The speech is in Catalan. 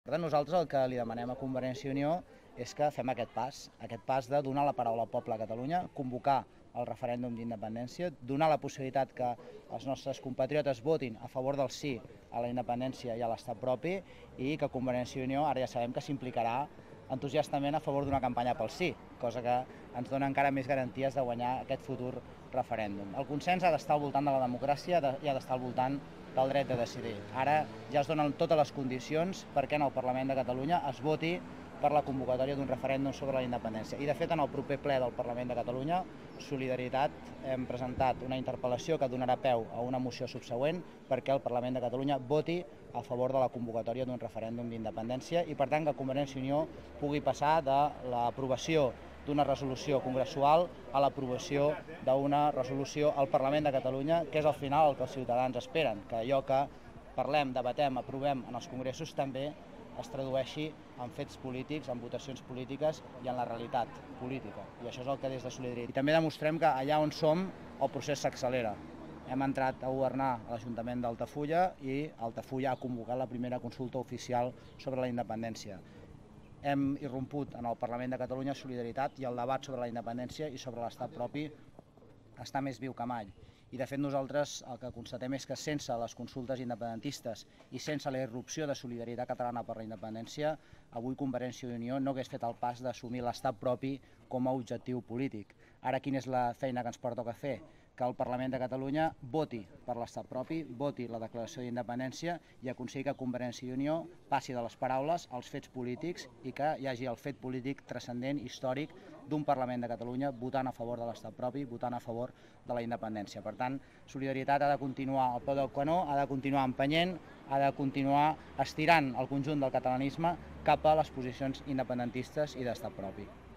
Per tant, nosaltres el que li demanem a Convergència i Unió és que fem aquest pas de donar la paraula al poble de Catalunya, convocar el referèndum d'independència, donar la possibilitat que els nostres compatriotes votin a favor del sí a la independència i a l'estat propi i que Convergència i Unió ara ja sabem que s'implicarà entusiastament a favor d'una campanya pel sí, cosa que ens dona encara més garanties de guanyar aquest futur referèndum. El consens ha d'estar al voltant de la democràcia i ha d'estar al voltant del dret de decidir. Ara ja es donen totes les condicions perquè en el Parlament de Catalunya es voti per la convocatòria d'un referèndum sobre la independència. I de fet, en el proper ple del Parlament de Catalunya, Solidaritat, hem presentat una interpel·lació que donarà peu a una moció subsegüent perquè el Parlament de Catalunya voti a favor de la convocatòria d'un referèndum d'independència i, per tant, que Convergència i Unió pugui passar de l'aprovació d'una resolució congressual a l'aprovació d'una resolució al Parlament de Catalunya, que és al final el que els ciutadans esperen, que allò que parlem, debatem, aprovem en els congressos també es tradueixi en fets polítics, en votacions polítiques i en la realitat política. I això és el que des de Solidaritat. I també demostrem que allà on som el procés s'accelera. Hem entrat a governar a l'Ajuntament d'Altafulla i Altafulla ha convocat la primera consulta oficial sobre la independència. Hem irromput en el Parlament de Catalunya Solidaritat i el debat sobre la independència i sobre l'estat propi està més viu que mai. I de fet nosaltres el que constatem és que sense les consultes independentistes i sense la irrupció de Solidaritat Catalana per la Independència, avui Convergència i Unió no hagués fet el pas d'assumir l'estat propi com a objectiu polític. Ara quina és la feina que ens pertoca fer? Que el Parlament de Catalunya voti per l'estat propi, voti la declaració d'independència i aconseguir que Convergència i Unió passi de les paraules als fets polítics i que hi hagi el fet polític transcendent, històric, d'un Parlament de Catalunya votant a favor de l'estat propi, votant a favor de la independència. Per tant, Solidaritat ha de continuar al peu del canó, ha de continuar empenyent, ha de continuar estirant el conjunt del catalanisme cap a les posicions independentistes i d'estat propi.